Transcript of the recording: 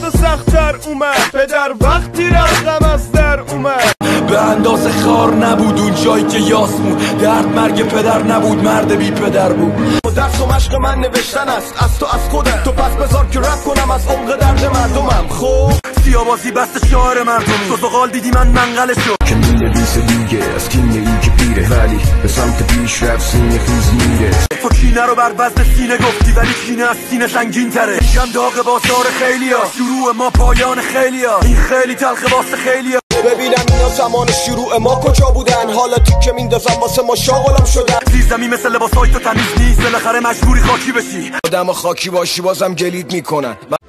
تازه سخت‌تر اومد، پدر وقتی رفتم از در اومد. به اندازه خار نبود اون جایی که یاسمون، درد مرگ پدر نبود، مرد بی پدر بود. درس و مشق من نوشتن است، از تو از خودت، تو پس بذار که رپ کنم از عمق درد مردمم. خب سیاوازی بست شعار مردمی، تو زغال دیدی من منقلشو که می‌نویسه دیگه از تینه ای که پیره، ولی به سمت پیش رفت سینه خیز میره. تو کینه رو بر وزن سینه گفتی، ولی کینه از سینه سنگین تره. شم داغ بازار خیلیا، شروع ما پایان خیلیا، این خیلی تلخ واسه خیلیا. ببینم اینا زمان شروع ما کجا بودن، حالا تیکه میندازم واسه ما شاغلم شدن. زیر زمین مثل لباسای تو تمیز نیست، بالاخره مجبوری خاکی بشی. آدم خاکی باشی بازم گلید میکنن.